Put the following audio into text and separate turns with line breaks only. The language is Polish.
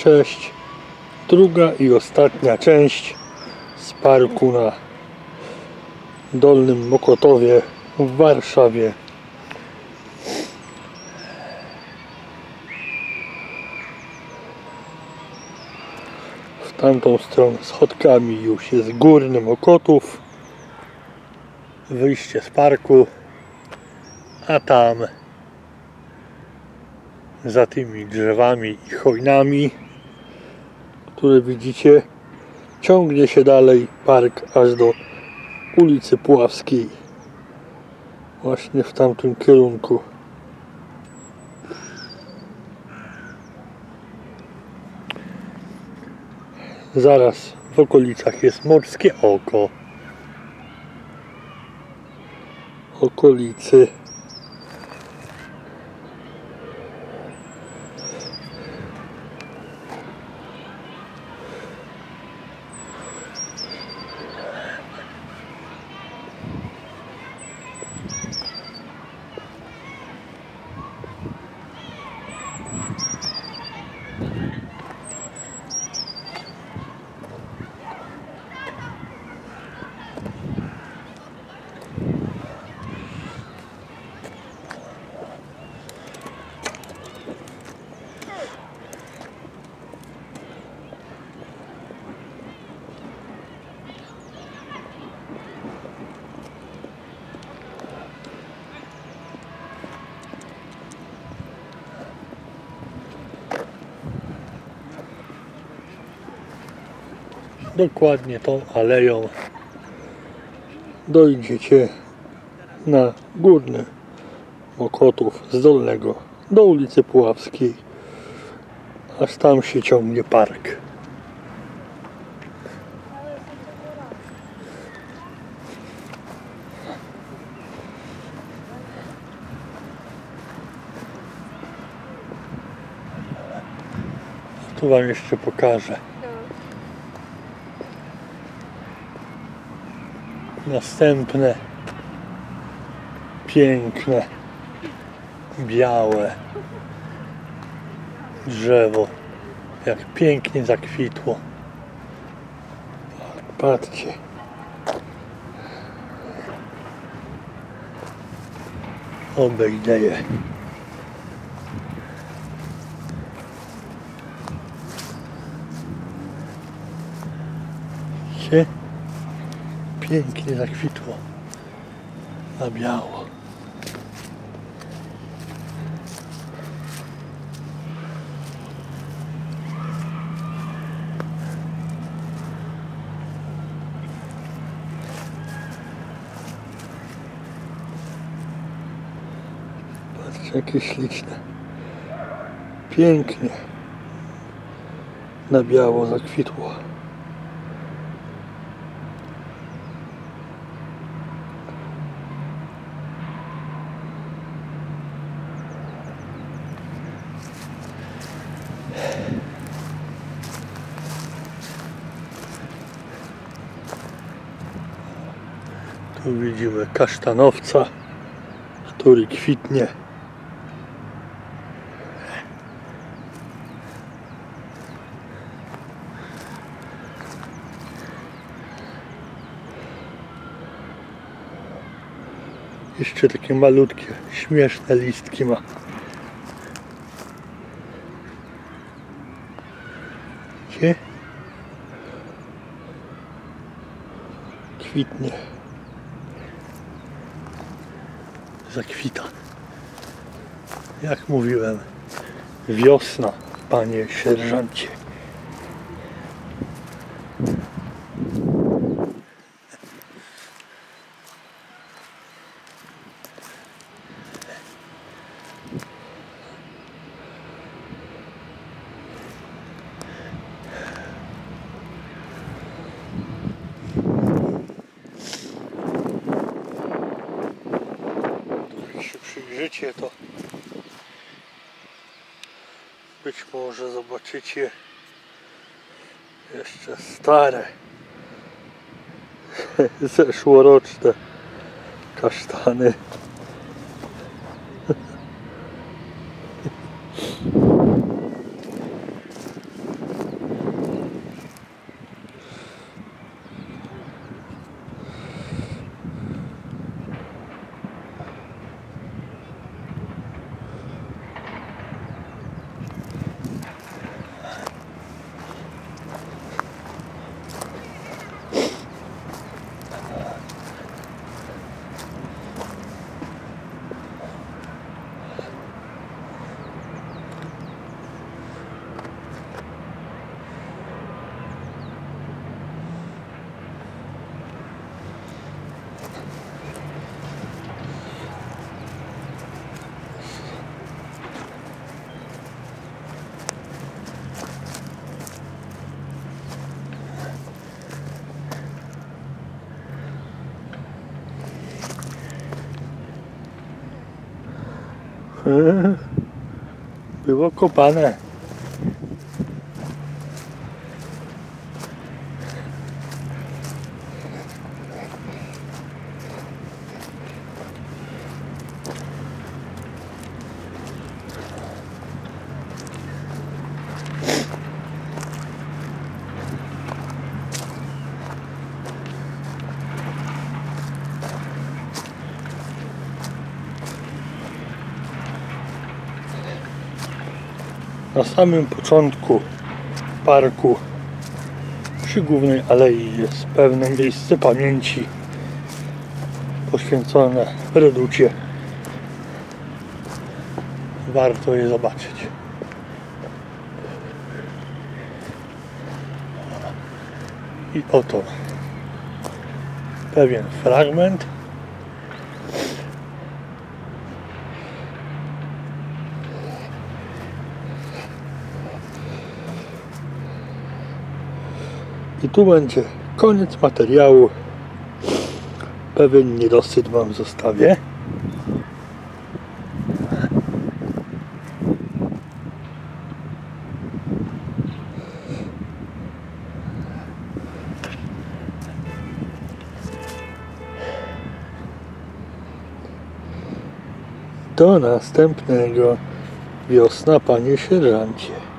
Cześć, druga i ostatnia część z parku na Dolnym Mokotowie w Warszawie. W tamtą stronę schodkami już jest Górny Mokotów, wyjście z parku, a tam za tymi drzewami i chojnami, które widzicie, ciągnie się dalej park aż do ulicy Puławskiej, właśnie w tamtym kierunku. Zaraz w okolicach jest Morskie Oko, okolicy. Dokładnie tą aleją dojdziecie na Górny Mokotów z Dolnego do ulicy Puławskiej, aż tam się ciągnie park. Tu wam jeszcze pokażę. Następne piękne, białe drzewo, jak pięknie zakwitło. Patrzcie. Obejdę je. Widzicie? Pięknie zakwitło na biało. Patrzcie, jakie śliczne. Pięknie na biało zakwitło. Tu widzimy kasztanowca, który kwitnie. Jeszcze takie malutkie, śmieszne listki ma. Widzicie? Kwitnie. Zakwita. Jak mówiłem, wiosna, panie sierżancie. Przyjrzycie, to być może zobaczycie jeszcze stare zeszłoroczne kasztany. Było kopane. Na samym początku parku przy głównej alei jest pewne miejsce pamięci poświęcone Reducie. Warto je zobaczyć. I oto pewien fragment. I tu będzie koniec materiału. Pewien niedosyt wam zostawię. Do następnego. Wiosna, panie sierżancie.